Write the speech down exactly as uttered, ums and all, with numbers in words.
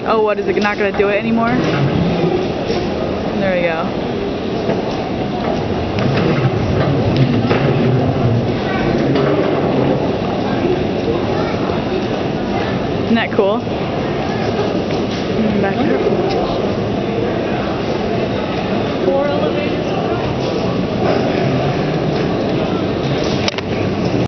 Oh, what is it? Not gonna do it anymore? There we go. Isn't that cool? Back up.